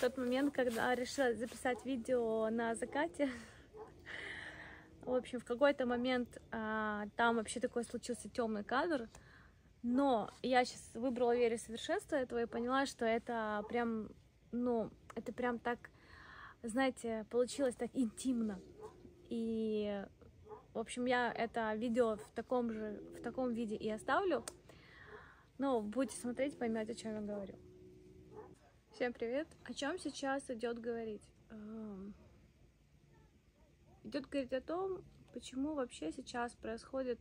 тот момент, когда решила записать видео на закате. В общем, в какой-то момент там вообще такой случился темный кадр, но я сейчас выбрала вере совершенства этого и поняла, что это прям, ну, это прям так, знаете, получилось так интимно. И, в общем, я это видео в таком виде и оставлю. Но будете смотреть, поймете, о чем я говорю. Всем привет! О чем сейчас идет говорить? Идет говорить о том, почему вообще сейчас происходит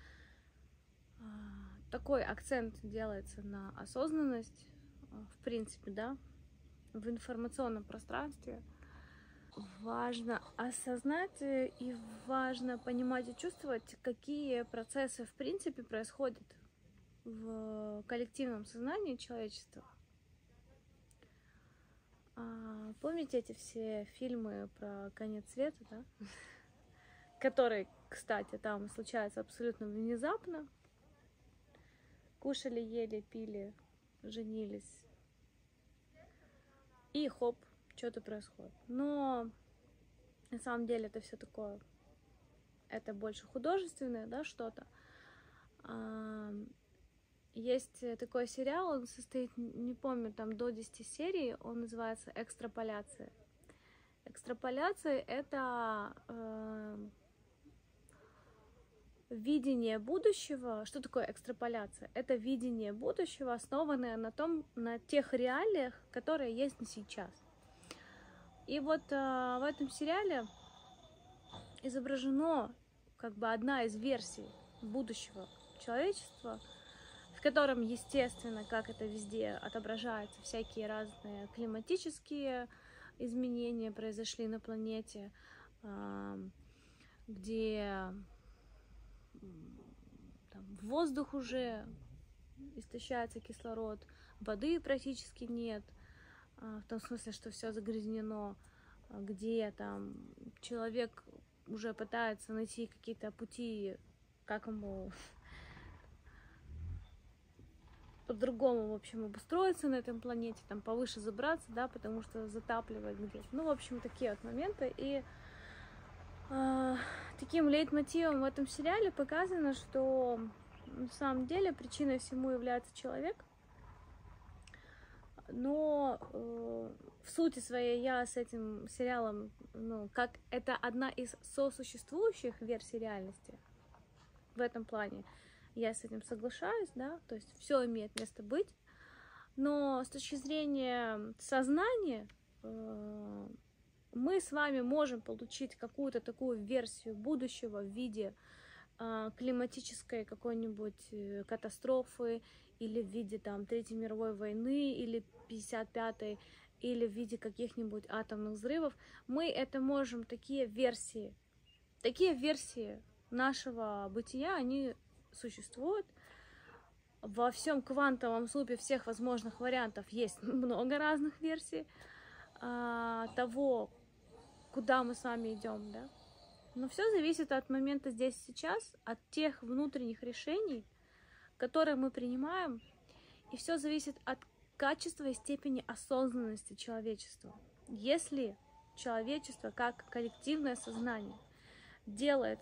такой акцент делается на осознанность, в принципе, да, в информационном пространстве. Важно осознать и важно понимать и чувствовать, какие процессы, в принципе, происходят в коллективном сознании человечества. Помните эти все фильмы про конец света, да? Которые, кстати, там случаются абсолютно внезапно. Кушали, ели, пили, женились. И хоп, что-то происходит. Но на самом деле это все такое, это больше художественное, да, что-то. Есть такой сериал, он состоит, не помню, там до 10 серий, он называется «Экстраполяция». Экстраполяция — это видение будущего. Что такое экстраполяция? Это видение будущего, основанное на тех реалиях, которые есть на сейчас. И вот в этом сериале изображено как бы одна из версий будущего человечества, в котором, естественно, как это везде отображается, всякие разные климатические изменения произошли на планете, где там воздух уже истощается, кислород, воды практически нет, в том смысле, что все загрязнено, где там человек уже пытается найти какие-то пути, как ему по-другому, в общем, обустроиться на этом планете, там повыше забраться, да, потому что затапливает где-то. Ну, в общем, такие вот моменты. И таким лейтмотивом в этом сериале показано, что на самом деле причиной всему является человек. Но в сути своей я с этим сериалом, ну, как это одна из сосуществующих версий реальности в этом плане, я с этим соглашаюсь, да, то есть все имеет место быть, но с точки зрения сознания мы с вами можем получить какую-то такую версию будущего в виде климатической какой-нибудь катастрофы, или в виде там Третьей мировой войны, или 55-й, или в виде каких-нибудь атомных взрывов. Мы это можем, такие версии нашего бытия, они существуют. Во всем квантовом супе всех возможных вариантов есть много разных версий того, куда мы с вами идем, да. Но все зависит от момента здесь и сейчас, от тех внутренних решений, которые мы принимаем, и все зависит от качества и степени осознанности человечества. Если человечество как коллективное сознание делает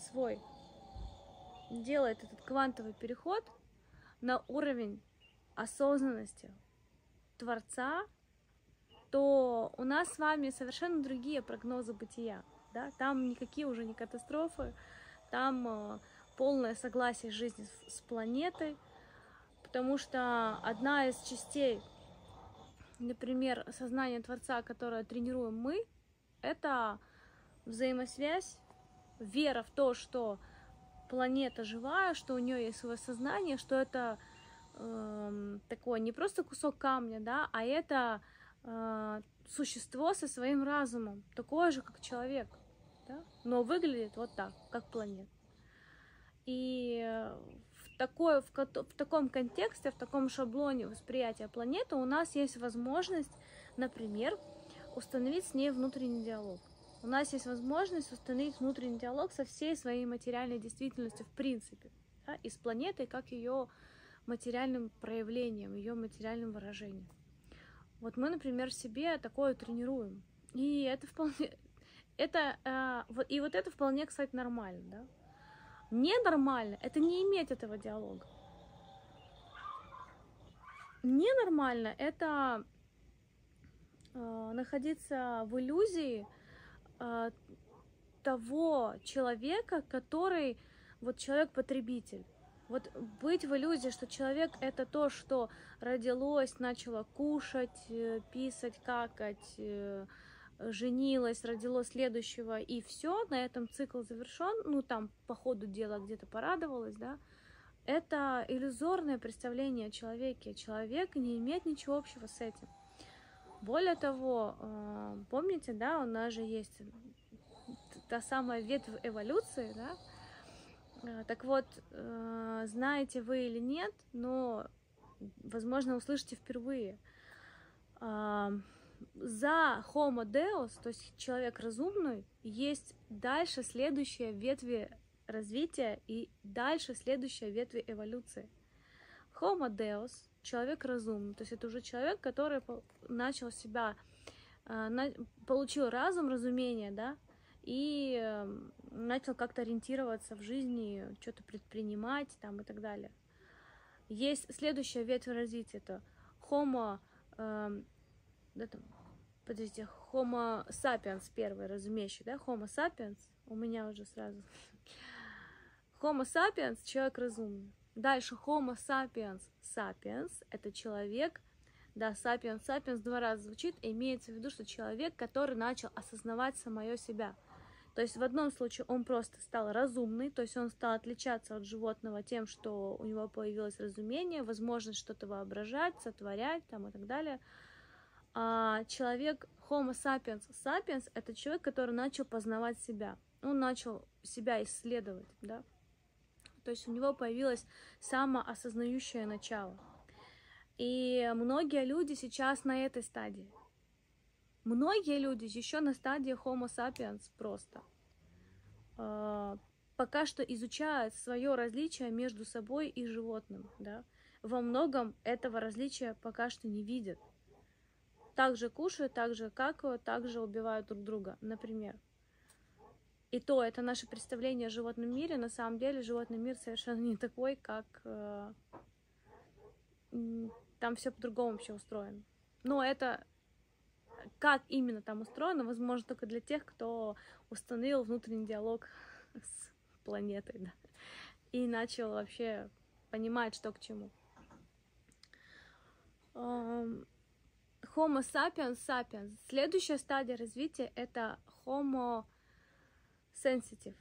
этот квантовый переход на уровень осознанности Творца, то у нас с вами совершенно другие прогнозы бытия. Да? Там никакие уже не катастрофы, там полное согласие жизни с планетой, потому что одна из частей, например, сознания Творца, которое тренируем мы, это взаимосвязь, вера в то, что планета живая, что у нее есть свое сознание, что это такое не просто кусок камня, да, а это существо со своим разумом, такое же, как человек, да? Но выглядит вот так, как планета. И в таком контексте, в таком шаблоне восприятия планеты у нас есть возможность, например, установить с ней внутренний диалог. У нас есть возможность установить внутренний диалог со всей своей материальной действительностью в принципе, да? И с планетой как ее материальным проявлением, ее материальным выражением. Вот мы, например, в себе такое тренируем. И это вполне... и вот это вполне, кстати, нормально, да? Ненормально — это не иметь этого диалога. Ненормально — это находиться в иллюзии того человека, который вот человек-потребитель. Вот быть в иллюзии, что человек — это то, что родилось, начало кушать, писать, какать, женилась, родило следующего, и все, на этом цикл завершен. Ну, там по ходу дела где-то порадовалась, да. Это иллюзорное представление о человеке. Человек не имеет ничего общего с этим. Более того, помните, да, у нас же есть та самая ветвь эволюции, да? Так вот, знаете вы или нет, но, возможно, услышите впервые. За Homo Deus, то есть человек разумный, есть дальше следующая ветвь развития и дальше следующая ветвь эволюции. Homo Deus, человек разумный, то есть это уже человек, который начал себя, получил разум, разумение, да, и начал как-то ориентироваться в жизни, что-то предпринимать там и так далее. Есть следующая ветвь развития, это Homo, подождите, Homo sapiens первый, разумеющий, да, Homo sapiens, у меня уже сразу. Homo sapiens — человек разумный. Дальше Homo sapiens sapiens — это человек, да, sapiens, sapiens два раза звучит, и имеется в виду, что человек, который начал осознавать самое себя. То есть в одном случае он просто стал разумный, то есть он стал отличаться от животного тем, что у него появилось разумение, возможность что-то воображать, сотворять там, и так далее. А человек Homo sapiens sapiens — это человек, который начал познавать себя. Он начал себя исследовать, да. То есть у него появилось самоосознающее начало. И многие люди сейчас на этой стадии. Многие люди еще на стадии Homo sapiens просто. Пока что изучают свое различие между собой и животным, да. Во многом этого различия пока что не видят. Также кушают, также какают, также убивают друг друга, например. И то, это наше представление о животном мире. На самом деле животный мир совершенно не такой, как там все по-другому вообще устроено. Но это как именно там устроено, возможно, только для тех, кто установил внутренний диалог с планетой, да, и начал вообще понимать, что к чему. Homo sapiens sapiens. Следующая стадия развития — это Homo sensitive.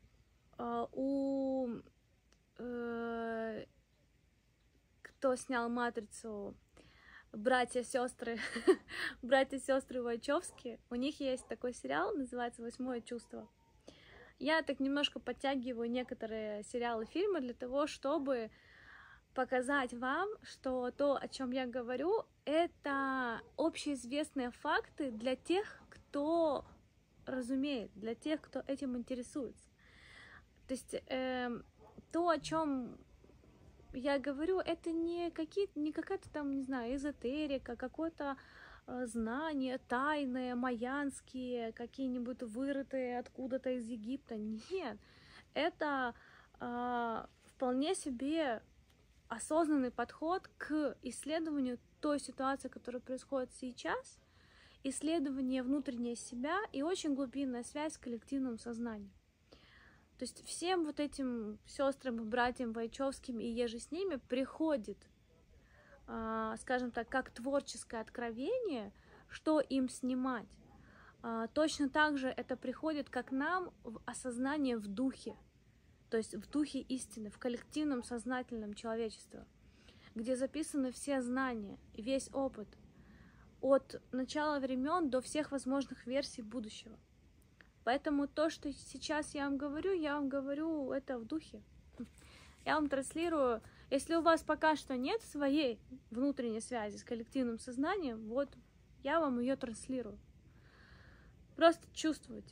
Кто снял «Матрицу», братья-сестры, братья-сестры Вачовски, у них есть такой сериал, называется «Восьмое чувство». Я так немножко подтягиваю некоторые сериалы, фильмы для того, чтобы показать вам, что то, о чем я говорю, это общеизвестные факты для тех, кто разумеет, для тех, кто этим интересуется. То есть то, о чем я говорю, это не какая-то там, не знаю, эзотерика, какое-то знание тайное, майянские, какие-нибудь вырытые откуда-то из Египта. Нет, это вполне себе осознанный подход к исследованию той ситуации, которая происходит сейчас, исследование внутреннего себя и очень глубинная связь с коллективным сознанием. То есть всем вот этим сестрам и братьям Вачовским и еже с ними приходит, скажем так, как творческое откровение, что им снимать. Точно так же это приходит, как нам, в осознание в духе, то есть в духе истины, в коллективном сознательном человечестве, где записаны все знания, весь опыт, от начала времен до всех возможных версий будущего. Поэтому то, что сейчас я вам говорю это в духе. Я вам транслирую. Если у вас пока что нет своей внутренней связи с коллективным сознанием, вот я вам ее транслирую. Просто чувствуйте.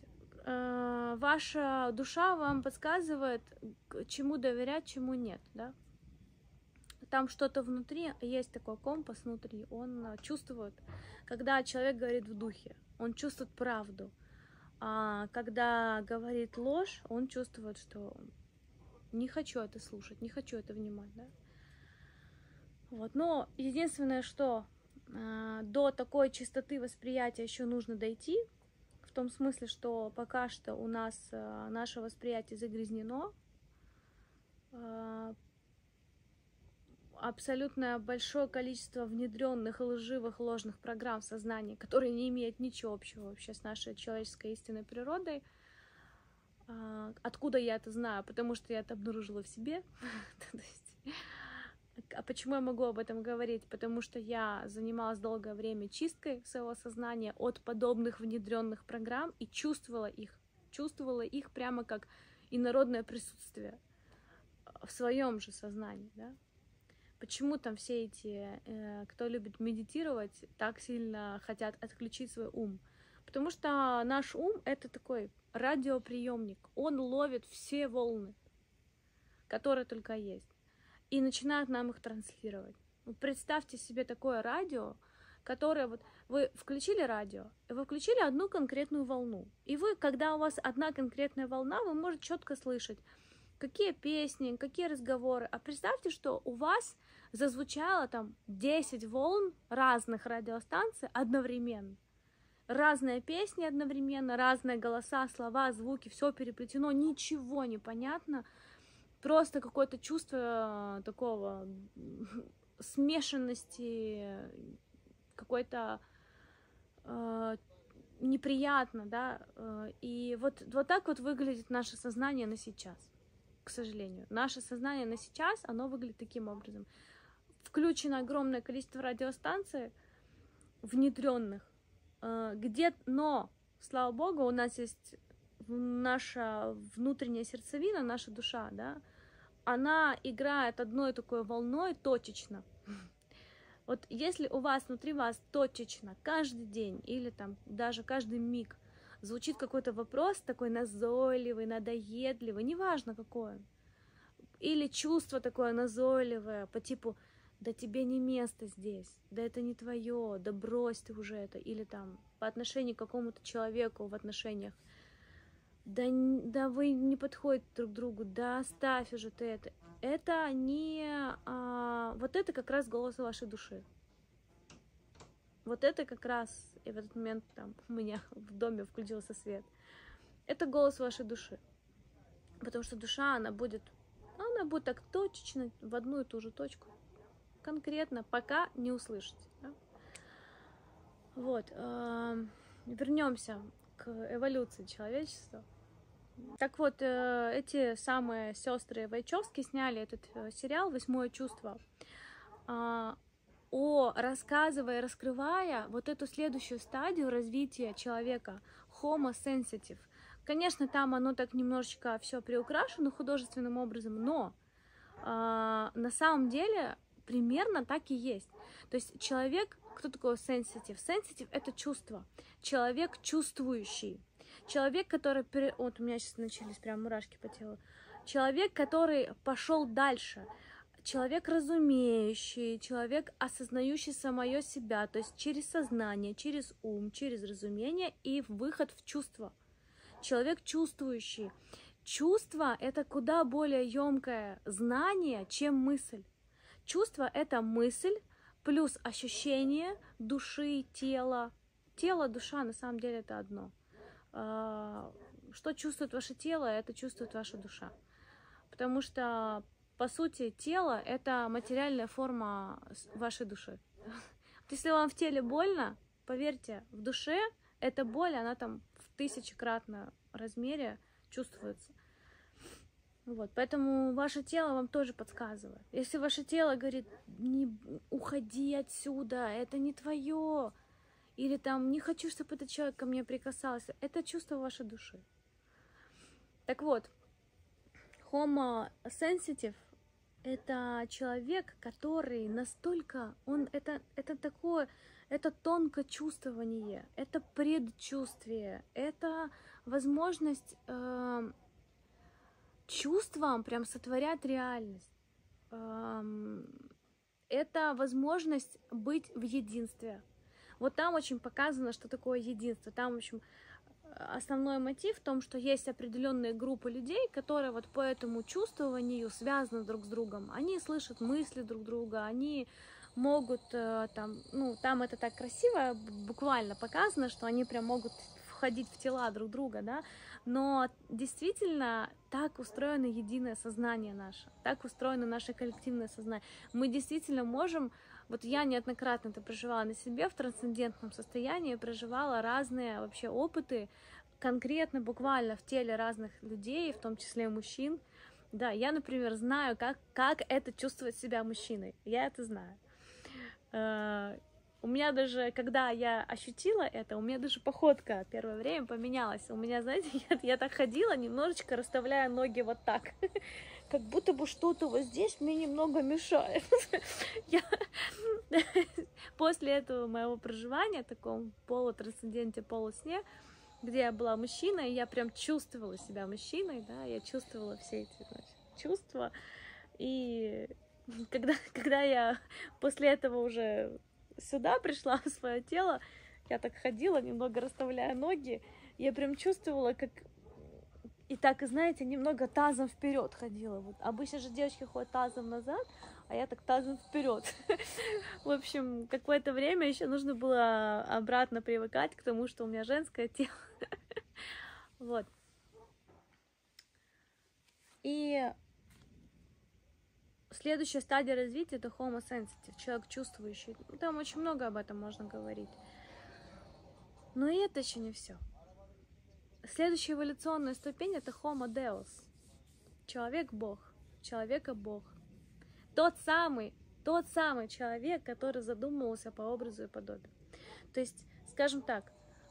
Ваша душа вам подсказывает, чему доверять, чему нет, да? там что-то внутри, есть такой компас внутри, он чувствует, когда человек говорит в духе, он чувствует правду. А когда говорит ложь, он чувствует, что не хочу это слушать, не хочу это внимать, да? Вот. Но единственное, что до такой чистоты восприятия еще нужно дойти, в том смысле, что пока что у нас наше восприятие загрязнено, абсолютно большое количество внедренных лживых, ложных программ в сознании, которые не имеют ничего общего вообще с нашей человеческой истинной природой. Откуда я это знаю? Потому что я это обнаружила в себе. А почему я могу об этом говорить? Потому что я занималась долгое время чисткой своего сознания от подобных внедренных программ и чувствовала их прямо как инородное присутствие в своем же сознании, да? Почему там все эти, кто любит медитировать, так сильно хотят отключить свой ум? Потому что наш ум — это такой радиоприемник. Он ловит все волны, которые только есть, и начинает нам их транслировать. Вот представьте себе такое радио, которое вот вы включили радио, вы включили одну конкретную волну, и вы, когда у вас одна конкретная волна, вы можете четко слышать, какие песни, какие разговоры. А представьте, что у вас зазвучало там 10 волн разных радиостанций одновременно. Разные песни одновременно, разные голоса, слова, звуки, все переплетено, ничего не понятно. Просто какое-то чувство такого смешанности, какой-то неприятно, да. И вот так вот выглядит наше сознание на сейчас. К сожалению, наше сознание на сейчас, оно выглядит таким образом. Включено огромное количество радиостанций внедренных, но, слава богу, у нас есть наша внутренняя сердцевина, наша душа, да, она играет одной такой волной точечно. Вот если у вас, внутри вас точечно каждый день или там даже каждый миг звучит какой-то вопрос такой назойливый, надоедливый, неважно какой он, или чувство такое назойливое по типу «да тебе не место здесь», «да это не твое», «да брось ты уже это», или там по отношению к какому-то человеку в отношениях да вы не подходите друг к другу, да оставь уже ты это. Это не... вот это как раз голос вашей души. Вот это как раз, и в этот момент там у меня в доме включился свет. Это голос вашей души. Потому что душа, она будет так точечно в одну и ту же точку. Конкретно, пока не услышите. Да? Вот. Вернемся к эволюции человечества. Так вот, эти самые сестры Вайчовски сняли этот сериал «Восьмое чувство», рассказывая, раскрывая вот эту следующую стадию развития человека, Homo sensitive. Конечно, там оно так немножечко все приукрашено художественным образом, но на самом деле примерно так и есть. То есть человек, кто такой sensitive? Sensitive — это чувство. Человек чувствующий. Человек, который... Вот у меня сейчас начались прям мурашки по телу. Человек, который пошел дальше. Человек разумеющий, человек, осознающий самое себя, то есть через сознание, через ум, через разумение и выход в чувство. Человек чувствующий. Чувство — это куда более емкое знание, чем мысль. Чувство — это мысль плюс ощущение души, тела. Тело, душа, на самом деле, это одно. Что чувствует ваше тело, это чувствует ваша душа. Потому что, по сути, тело — это материальная форма вашей души. Если вам в теле больно, поверьте, в душе эта боль, она там в 1000-кратном размере чувствуется. Вот, поэтому ваше тело вам тоже подсказывает. Если ваше тело говорит: не уходи отсюда, это не твое, или там не хочу, чтобы этот человек ко мне прикасался, это чувство вашей души. Так вот, Homo sensitive — это человек, который настолько, это тонкое чувствование, это предчувствие, это возможность чувствам прям сотворять реальность. это возможность быть в единстве. Вот там очень показано, что такое единство. Там, в общем, основной мотив в том, что есть определенные группы людей, которые вот по этому чувствованию связаны друг с другом. Они слышат мысли друг друга, они могут там, ну, там это так красиво, буквально показано, что они прям могут входить в тела друг друга, да, но действительно так устроено единое сознание наше, так устроено наше коллективное сознание. Мы действительно можем, вот я неоднократно это проживала на себе в трансцендентном состоянии, проживала разные вообще опыты, конкретно, буквально в теле разных людей, в том числе мужчин. Да, я, например, знаю, как это чувствовать себя мужчиной, я это знаю. У меня даже, когда я ощутила это, у меня даже походка первое время поменялась. У меня, знаете, я так ходила, немножечко расставляя ноги вот так. Как будто бы что-то вот здесь мне немного мешает. После этого моего проживания, в таком полутрансценденте, полусне, где я была мужчиной, я прям чувствовала себя мужчиной, да, я чувствовала все эти, значит, чувства. И когда я после этого уже сюда пришла в свое тело, я так ходила, немного расставляя ноги, я прям чувствовала, как и так, и знаете, немного тазом вперед ходила. Вот обычно же девочки ходят тазом назад, а я так тазом вперед. В общем, какое-то время еще нужно было обратно привыкать к тому, что у меня женское тело. Вот. И следующая стадия развития — это Homo sensitive, человек чувствующий. Там очень много об этом можно говорить. Но и это еще не все. Следующая эволюционная ступень — это Homo Deus, человек-бог, человека-бог. Тот самый человек, который задумывался по образу и подобию. То есть, скажем так,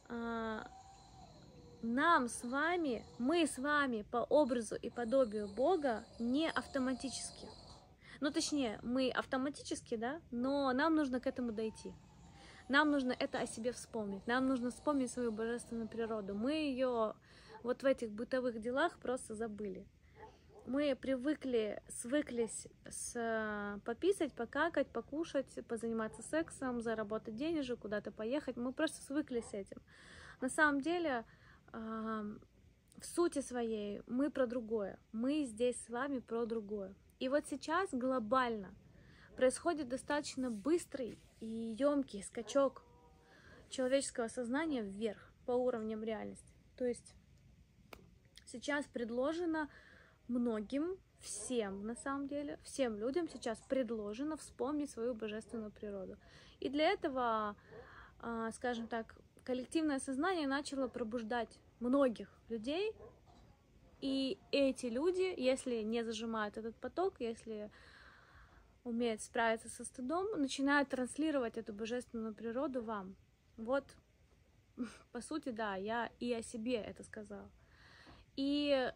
мы с вами по образу и подобию Бога не автоматически. Ну, точнее, мы автоматически, да, но нам нужно к этому дойти. Нам нужно это о себе вспомнить. Нам нужно вспомнить свою божественную природу. Мы ее вот в этих бытовых делах просто забыли. Мы свыклись пописать, покакать, покушать, позаниматься сексом, заработать денежек, куда-то поехать. Мы просто свыклись с этим. На самом деле, в сути своей мы про другое. Мы здесь с вами про другое. И вот сейчас глобально происходит достаточно быстрый и емкий скачок человеческого сознания вверх по уровням реальности. То есть сейчас предложено многим, всем на самом деле, всем людям сейчас предложено вспомнить свою божественную природу. И для этого, скажем так, коллективное сознание начало пробуждать многих людей. И эти люди, если не зажимают этот поток, если умеют справиться со стыдом, начинают транслировать эту божественную природу вам. Вот, по сути, да, я и о себе это сказала. И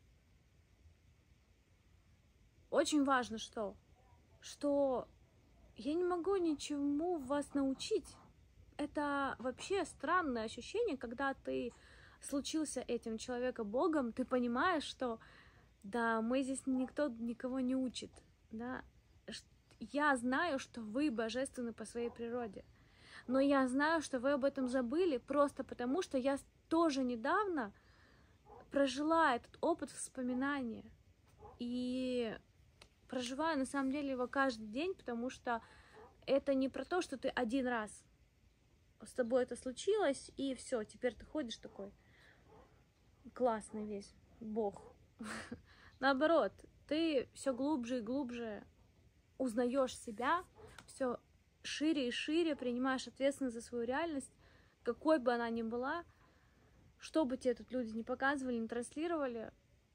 очень важно, что я не могу ничему вас научить. Это вообще странное ощущение, когда ты случился этим человеком-богом, ты понимаешь, что да, мы здесь никто никого не учит, да. Я знаю, что вы божественны по своей природе, но я знаю, что вы об этом забыли просто потому, что я тоже недавно прожила этот опыт вспоминания и проживаю на самом деле его каждый день, потому что это не про то, что ты один раз с тобой это случилось, и все, теперь ты ходишь такой классный весь бог. Наоборот, ты все глубже и глубже узнаешь себя, все шире и шире принимаешь ответственность за свою реальность, какой бы она ни была, что бы тебе тут люди не показывали, не транслировали.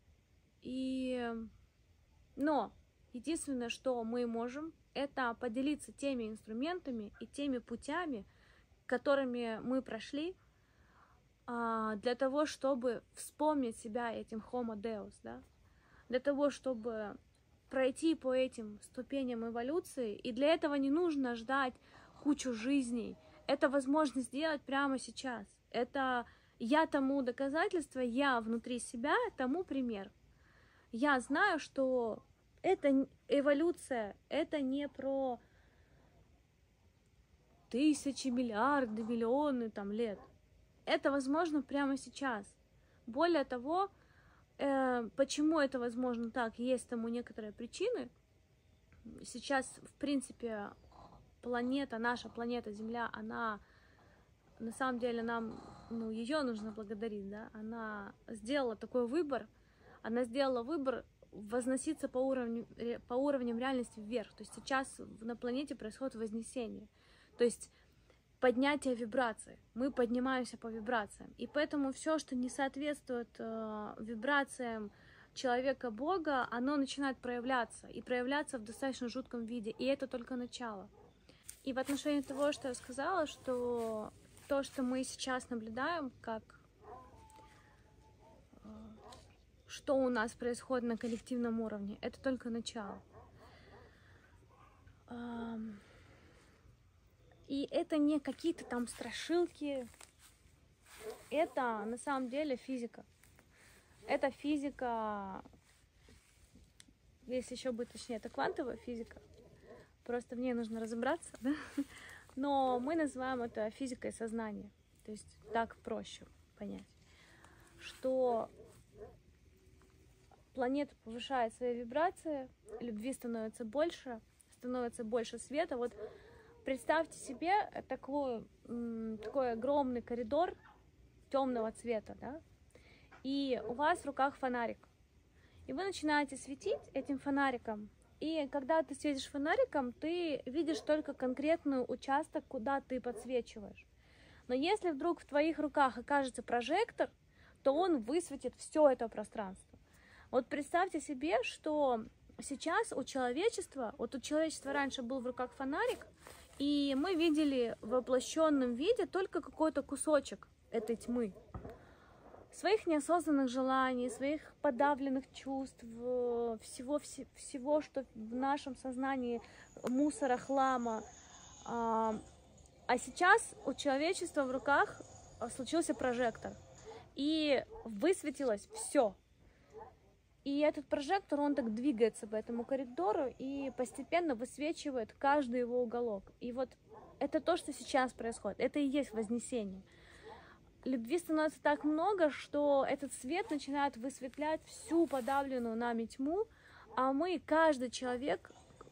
Но единственное, что мы можем, это поделиться теми инструментами и теми путями, которыми мы прошли, для того, чтобы вспомнить себя этим Homo Deus, да? Для того, чтобы пройти по этим ступеням эволюции. И для этого не нужно ждать кучу жизней. Это возможно сделать прямо сейчас. Это я тому доказательство, я внутри себя тому пример. Я знаю, что это эволюция, это не про тысячи, миллиарды, миллионы там лет. Это возможно прямо сейчас. Более того, почему это возможно так, есть тому некоторые причины. Сейчас, в принципе, планета, наша планета Земля, она, на самом деле, нам, ее нужно благодарить, да, она сделала такой выбор, она сделала выбор возноситься по уровням реальности вверх. То есть сейчас на планете происходит вознесение, то есть поднятие вибраций. Мы поднимаемся по вибрациям. И поэтому все, что не соответствует вибрациям человека-бога, оно начинает проявляться. И проявляться в достаточно жутком виде. И это только начало. И в отношении того, что я сказала, что то, что мы сейчас наблюдаем, как что у нас происходит на коллективном уровне, это только начало. И это не какие-то там страшилки, это на самом деле физика. Это физика, если еще быть точнее, это квантовая физика. Просто в ней нужно разобраться, да? Но мы называем это физикой сознания. То есть так проще понять, что планета повышает свои вибрации, любви становится больше света. Вот представьте себе такой огромный коридор темного цвета, да? И у вас в руках фонарик. И вы начинаете светить этим фонариком. И когда ты светишь фонариком, ты видишь только конкретный участок, куда ты подсвечиваешь. Но если вдруг в твоих руках окажется прожектор, то он высветит все это пространство. Вот представьте себе, что сейчас у человечества раньше был в руках фонарик, и мы видели в воплощенном виде только какой-то кусочек этой тьмы. Своих неосознанных желаний, своих подавленных чувств, всего, что в нашем сознании мусора, хлама. А сейчас у человечества в руках случился прожектор, и высветилось все. И этот прожектор, он так двигается по этому коридору и постепенно высвечивает каждый его уголок. И вот это то, что сейчас происходит. Это и есть вознесение. Любви становится так много, что этот свет начинает высветлять всю подавленную нами тьму, а мы, каждый человек,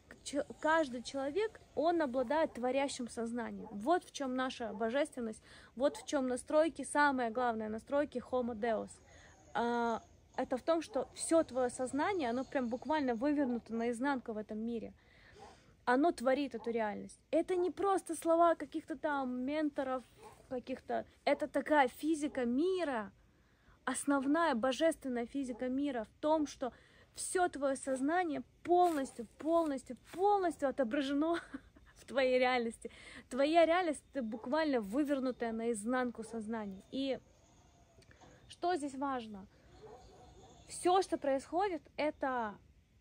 он обладает творящим сознанием. Вот в чем наша божественность, вот в чем настройки, самое главное настройки Homo Deus. Это в том, что все твое сознание, оно прям буквально вывернуто наизнанку в этом мире. Оно творит эту реальность. Это не просто слова каких-то там менторов, это такая физика мира, основная божественная физика мира в том, что все твое сознание полностью отображено в твоей реальности. Твоя реальность — это буквально вывернутая наизнанку сознание. И что здесь важно? Все, что происходит, это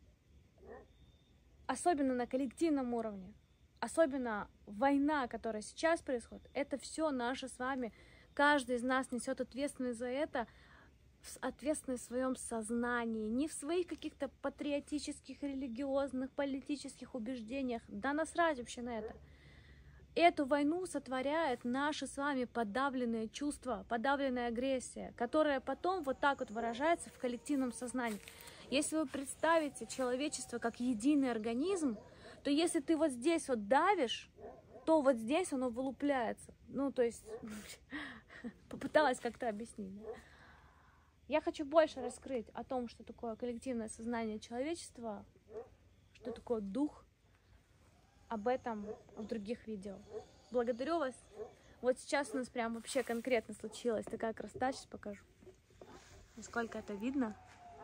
особенно на коллективном уровне, особенно война, которая сейчас происходит, это все наше с вами. Каждый из нас несет ответственность за это, ответственность в своем сознании, не в своих каких-то патриотических, религиозных, политических убеждениях. Да насрать вообще на это. Эту войну сотворяет наши с вами подавленные чувства, подавленная агрессия, которая потом вот так вот выражается в коллективном сознании. Если вы представите человечество как единый организм, то если ты вот здесь вот давишь, то вот здесь оно вылупляется. Ну, то есть, попыталась как-то объяснить. Я хочу больше раскрыть о том, что такое коллективное сознание человечества, что такое дух, об этом в других видео. Благодарю вас. Вот сейчас у нас прям вообще конкретно случилась такая красота, сейчас покажу. Насколько это видно.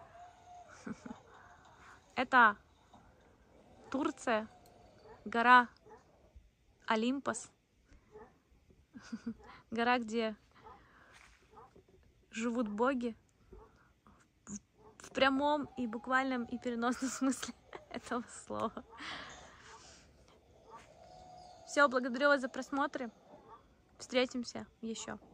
Это Турция, гора Олимпос, гора, где живут боги в прямом и буквальном и переносном смысле этого слова. Все, благодарю вас за просмотры. Встретимся еще.